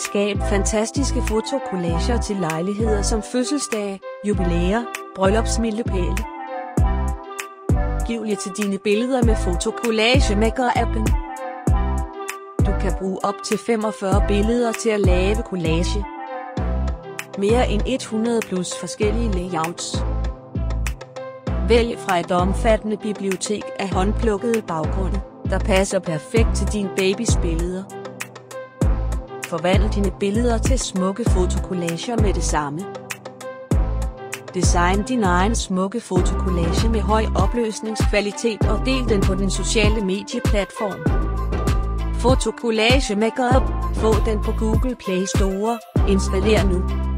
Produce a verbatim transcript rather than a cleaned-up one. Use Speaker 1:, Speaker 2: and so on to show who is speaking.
Speaker 1: Skab fantastiske fotokollager til lejligheder som fødselsdage, jubilæer, bryllupsmilepæle. Giv lidt til dine billeder med Fotokollage Maker-appen. Du kan bruge op til femogfyrre billeder til at lave collage. Mere end hundrede plus forskellige layouts. Vælg fra et omfattende bibliotek af håndplukkede baggrunde, der passer perfekt til din babys billeder. Forvandl dine billeder til smukke fotokollager med det samme. Design din egen smukke fotokollage med høj opløsningskvalitet og del den på den sociale medieplatform. Fotokollage Maker-app. Få den på Google Play Store. Installer nu.